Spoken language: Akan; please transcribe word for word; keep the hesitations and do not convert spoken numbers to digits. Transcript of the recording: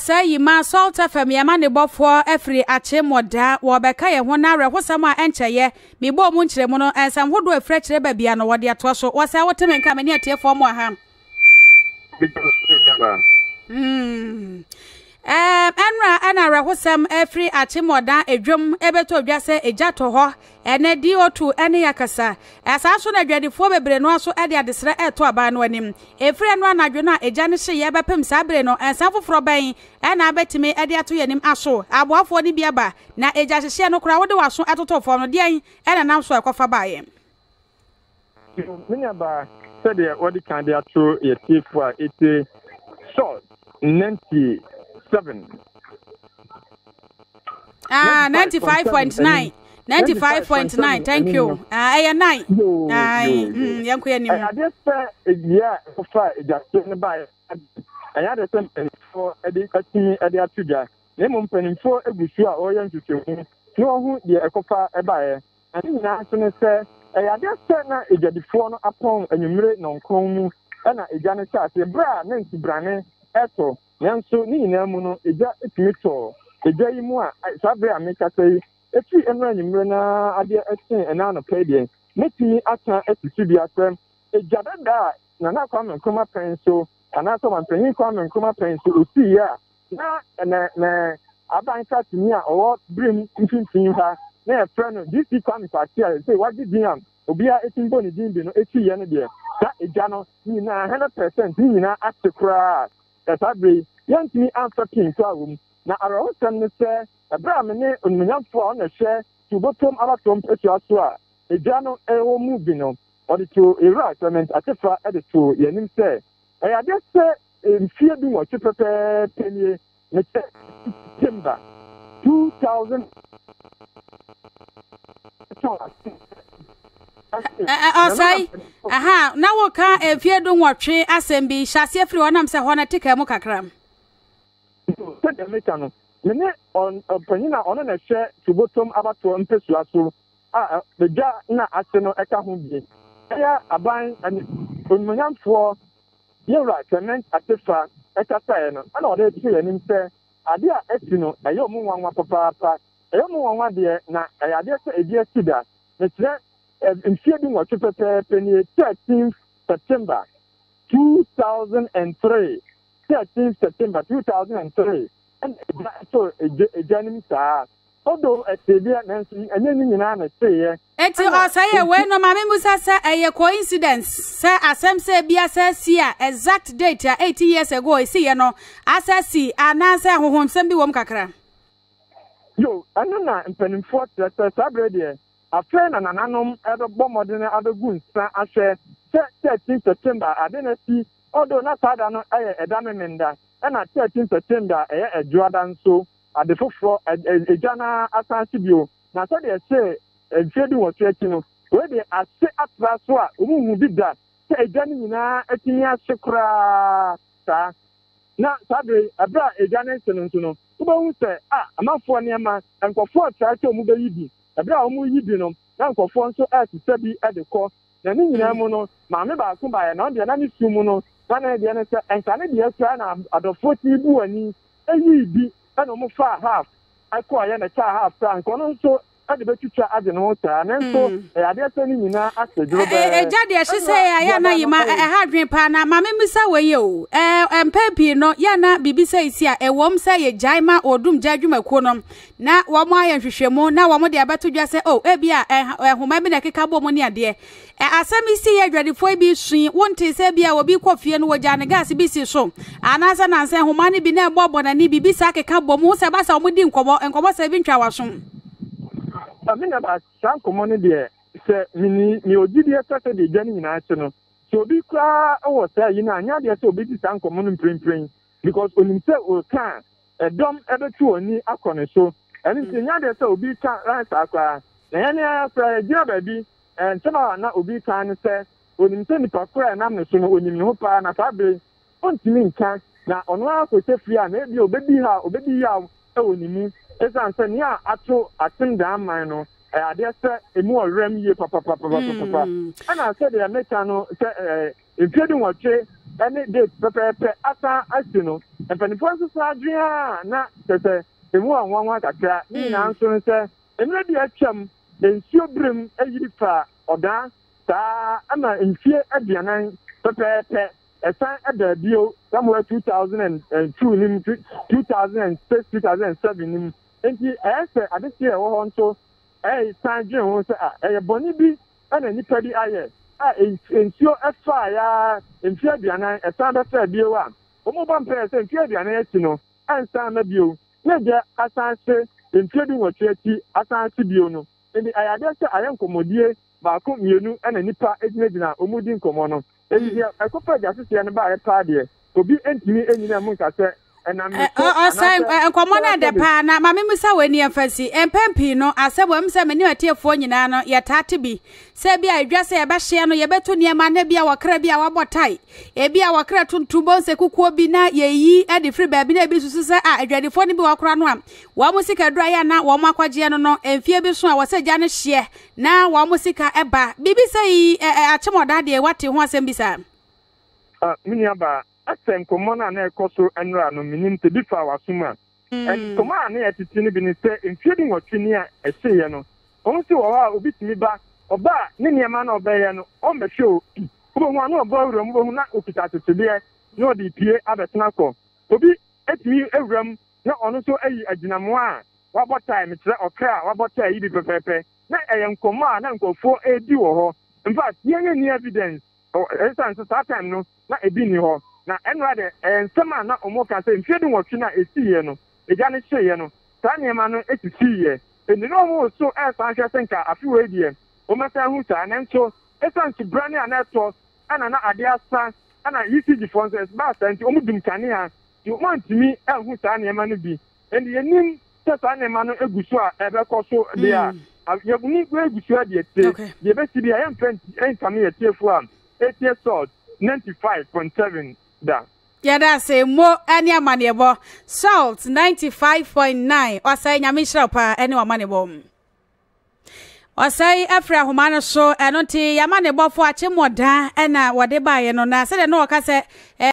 say ma salt fam ya ma ne bofo afri Akyem Oda wo beka ye ho na rehosam a encheye me bo mu nkyere mu no ensam hodo afri kyere ba bia no wo de ato so wo say wo teme nka me ne atiefo mo ha mm Um, enra ana rahosam every Akyem Oda edwom ebeto odwa se ejato ho ene di otu ene yakasa asaso na dwadefo bebre no aso ade adesre eto aba no anim efre no anadwo na eja ne hye ye bepem sabre no ensan foforo ban ena betime ade ato yanim aso aboafo ni biaba na eja hye no kura wode waso atotofo no de an ena nam so ekofa baaye minya ba said the wodi kan de ato ye tifo a ete so ninety seven. Ah, ninety-five point nine. ninety-five point nine. Thank you. Ah, uh, nine. Ah, mm, yanku yanim. I just say yeah, for just by. I had a sentence for education at the Atuja. Name penny for a bush or young to you. No, who the Ecopa a buyer. And in answer, say, I just said now is the phone upon and you made no come and a Janet a bra, Nancy Brane, Eto. Yanso ni nyina mu no eja etimito eja yi mu a sabre ameka sei efi enra nyimre na ade etin ena no pedie metimi ata etisi bi asem eja dada na na kwa menkoma penso ana so man penyin kwa menkoma penso osi ya na na na abanka timi a owo Birim mfinfin ha na e friend D C kwa mpati a say wadi diam obi a etimbo ni din bi no eti ye no de sa eja no ni na one hundred percent ni nyina atekra Sabre, Yanti answer king to a room. Now, I was telling you, sir, a Brahmin on the young for on a share to bottom our tom at your soir. A journal a moving on, or the two Iraq, I meant at the far at the two, Yanim say. I just say, in fear doing what you prepare penny, September two thousand. Uh, say, aha, now we can if you don't watch it, assembly, chassis free one, I'm saying, one, I take a mocacram. Said the mechanic, the on a penina on a share to bottom about to impesu. Ah, the jar na aseno eka humbi. Aya, a buying and Unmunian for you're right, I meant at the far, eka sayano, and all they say, and him say, Adia Etino, a young one, papa, a young one, dear, na, I dare say a dear cedar. In feeding what you prepare penny thirteenth September two thousand three. thirteenth September two thousand three. And so a genuine star. Although a severe Nancy and then in an say, it's all say when no mammy Musa say a coincidence. Say Asem say be a says exact date eighty years ago. I see you know, as I see, and answer whom some be one cacra. Yo, I know not in penny fort that Sabre. A friend and an anom at a bomb or dinner at the goons, I share thirteenth September. I didn't see, although not had a damamenda, and at thirteenth September, a Jordan so at the fourth floor, a Jana Asante. Now, so they say, a Jedu was checking, where they are set up last one, who did that. Say, Janina, a Tinia Shekra. Now, Sabre, a bra, a Janet, and so no. Who say, ah, I'm not for near man, and for four charge to move a Abra omu yidino na nkofo nso e se bi e de ko na ni nyina mu no ma me ba ko ba ya na de na ni sumu no na na de na se enka ne de asua na adofo ti bu ani eyi bi e no mu fa half akọ ya na cha half frank ono nso ade betwitwa ade no ta na nso e ade ase ni nyina asejuro ba e jade e hye se ya na yima e ha dwen pa na ma me misa we o e empepi no ya na bibisa isi a e wom se ye jaima odum jadwumako no na wo mo aye hwehwemu na wo mo de abeto dwa se o e bia e homa bi na keka bo mo ne ade e asami si ye dwadefo bi sun wonte se bia wo bi kofie no wo jane gas bi si so anasa na nse homa ne bi na ebobo na ni bibisa keka bo mo se ba sa mo di nkobo nkobo se bi ntwa waso I mean about some community say mini mi odidi ese de jani na ache no so bi kra o say you na anya de so bi di some community prin prin because onim say o kan e dom ebetu oni akone so and nti anya de say obi kan ran sa akwa na ya na fra gira ba bi and tama na obi kan say onim say ni pakura na me so no onim no pa na fa be ontimi nkan na ono akose free na e bi obedi ha obedi ya e onimu Esan se ni a ato atinda man no eh ade se emu orem ye papa papa papa papa ana se de meka no se eh impeding watwe any date pepe asa asino and penifo so sadria na tete emu anwa anwa kakra ni na nso nse emre di atwam ensuo brem ayiri fa oda ta ama enfie aduanan pepe esan ada bio somewhere two thousand two nim two thousand six two thousand seven nim enti ese adese e wo ho nso eh sanjin ho se ah eh boni bi ana nipa di aye ah ensuo efa ya enfie aduanan esan be fa bio a omo ba mpe se enfie aduanan ati no ansan na bio na je asanse enfie di wotwe ati asanse bio no enti ayade se ayen komodie ba ko mienu ana nipa ejinagina omudi nkomo no enti ekopa jasese ne ba e pa de obi entimi enyina mu nka se o sai nkomo na de pa na mame musa wani emfasi empempi no asebo em se meni atiefo nyina no yetate bi se bia adwase ye be hye no ye beto niema na bia wakra bia wabotai e bia wakra tuntumbo se kukuo bi na yeyi ade free ba bi na bi susu se a adwadefo ni bi wakra no am wa musika dura ya na wo makwaje no no emfie bi so a wose gya no hye na wa musika eba bibi sei Akyem Oda de wate ho asem bi sa ah minya ba asem komona na ekoso enra no minim te bi fa wasuma en komona na yetiti ni bi ni se enfie nwotwe a ehye no on si wo ha obi timi ba oba ne niema na obeye no o mehwe o obo hu anu oba wuram obo hu na okita tetebe no di pie abetena ko obi etimi ewuram na ono so ayi aginamo a wabọ time kire okra wabọ time yi bi pepepe na eyen komona na nkofo edi wo ho in fact yenye ni evidence o essence that time no na ebi ni ho na enra de ensema na omoka se mfie dun wotwe na esiye no eja ne hyeye no ta niema no etisiye eni no mo so e san hwe senka afiwe die o masa hu ta na nso essence brand na neto ana na ade asa ana E C G fonses ba santi o mudum kane ha ti o mantimi ehu ta niema no bi eni yenim se ta niema no eguso a ebe koso de a yebuni gwe eguso a de te ye be si bi a yemfent enkame ye tiefu am eighty salt ninety-five point seven da. Yeah, that's a more any money bo salt ninety-five point nine. Or say nyame shapa any money bomb. Or say Afra Humana so and until Yamane bo for Akyem Oda and what they buy no na said no ka say